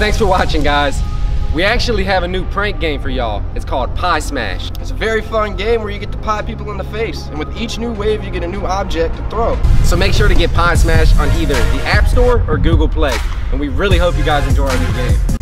thanks for watching, guys. We actually have a new prank game for y'all. It's called Pie Smash. It's a very fun game where you get to pie people in the face, and with each new wave you get a new object to throw. So make sure to get Pie Smash on either the App Store or Google Play. And we really hope you guys enjoy our new game.